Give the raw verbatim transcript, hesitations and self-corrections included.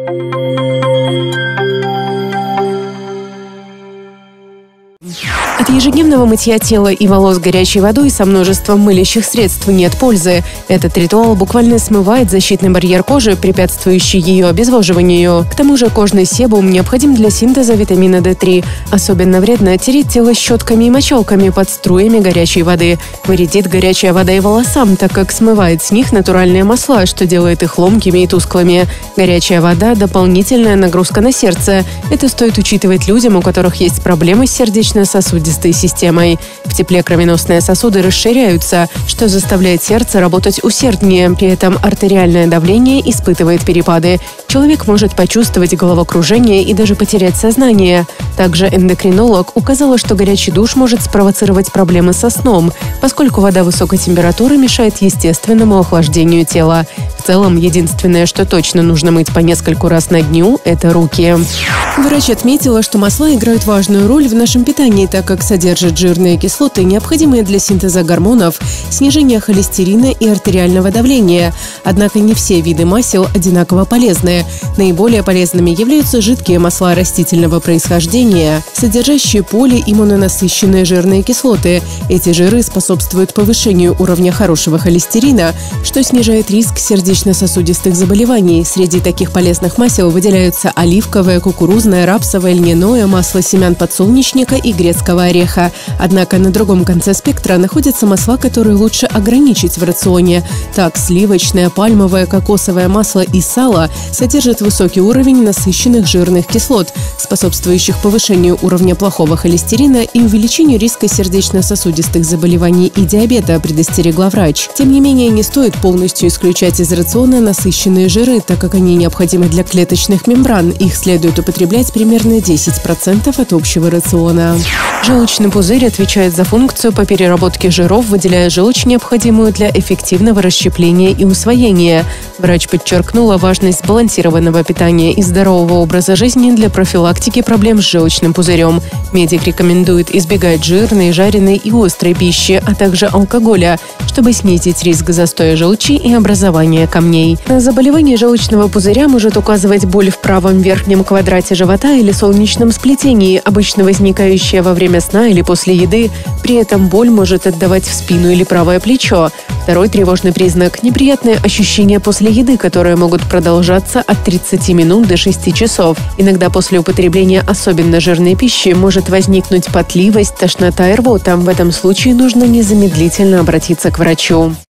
От ежедневного мытья тела и волос горячей водой со множеством мылящих средств нет пользы. Этот ритуал буквально смывает защитный барьер кожи, препятствующий ее обезвоживанию. К тому же кожный себум необходим для синтеза витамина дэ три. Особенно вредно тереть тело щетками и мочалками под струями горячей воды. Вредит горячая вода и волосам, так как смывает с них натуральные масла, что делает их ломкими и тусклыми. Горячая вода – дополнительная нагрузка на сердце. Это стоит учитывать людям, у которых есть проблемы с сердечно-сосудистой системой. В тепле кровеносные сосуды расширяются, что заставляет сердце работать усерднее. При этом артериальное давление испытывает перепады. Человек может почувствовать головокружение и даже потерять сознание. Также эндокринолог указала, что горячий душ может спровоцировать проблемы со сном, поскольку вода высокой температуры мешает естественному охлаждению тела. В целом, единственное, что точно нужно мыть по нескольку раз на дню – это руки. Врач отметила, что масла играют важную роль в нашем питании, так как содержат жирные кислоты, необходимые для синтеза гормонов, снижения холестерина и артериального давления. Однако не все виды масел одинаково полезны. Наиболее полезными являются жидкие масла растительного происхождения, содержащие полииммунонасыщенные жирные кислоты. Эти жиры способствуют повышению уровня хорошего холестерина, что снижает риск сердечно-сосудистых заболеваний. Среди таких полезных масел выделяются оливковое, кукурузное, рапсовое, льняное, масло семян подсолнечника и грецкого ореха. Однако на другом конце спектра находятся масла, которые лучше ограничить в рационе. Так, сливочное, пальмовое, кокосовое масло и сало содержат высокий уровень насыщенных жирных кислот, способствующих повышению уровня плохого холестерина и увеличению риска сердечно-сосудистых заболеваний и диабета, предостерегла врач. Тем не менее, не стоит полностью исключать из рациона насыщенные жиры, так как они необходимы для клеточных мембран. Их следует употреблять примерно десять процентов от общего рациона. Желчный пузырь отвечает за функцию по переработке жиров, выделяя желчь, необходимую для эффективного расщепления и усвоения. Врач подчеркнула важность сбалансированного питания и здорового образа жизни для профилактики проблем с желчным пузырем. Медик рекомендует избегать жирной, жареной и острой пищи, а также алкоголя, чтобы снизить риск застоя желчи и образования камней. На заболевание желчного пузыря может указывать боль в правом верхнем квадрате живота или солнечном сплетении, обычно возникающая во время сна или после еды. При этом боль может отдавать в спину или правое плечо. Второй тревожный признак – неприятные ощущения после еды, которые могут продолжаться от тридцати минут до шести часов. Иногда после употребления особенно жирной пищи может возникнуть потливость, тошнота и рвота. В этом случае нужно незамедлительно обратиться к врачу.